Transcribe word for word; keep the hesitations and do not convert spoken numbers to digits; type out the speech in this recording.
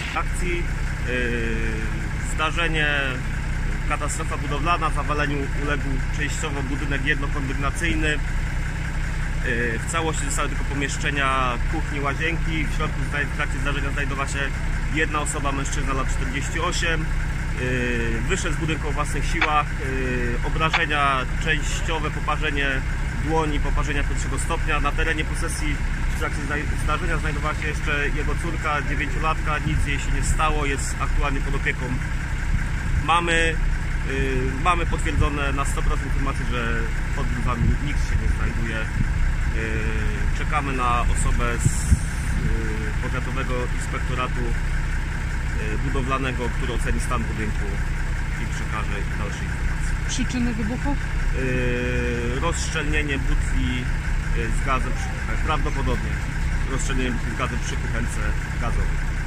akcji. Zdarzenie, katastrofa budowlana, zawaleniu uległ częściowo budynek jednokondygnacyjny. W całości zostały tylko pomieszczenia kuchni, łazienki. W środku w trakcie zdarzenia znajdowała się jedna osoba, mężczyzna lat czterdzieści osiem. Wyszedł z budynku o własnych siłach. Obrażenia częściowe, poparzenie dłoni, poparzenia pierwszego stopnia. Na terenie posesji w trakcie zdarzenia znajdowała się jeszcze jego córka, dziewięciolatka. Nic jej się nie stało, jest aktualnie pod opieką mamy. Mamy potwierdzone na sto procent informacje, że pod gruzami nikt się nie znajduje. Czekamy na osobę z Powiatowego Inspektoratu Budowlanego, który oceni stan budynku i przekaże dalsze informacje. Przyczyny wybuchu? Rozszczelnienie butli z gazem, prawdopodobnie rozszczelnienie butli z gazem przy kuchence gazowej.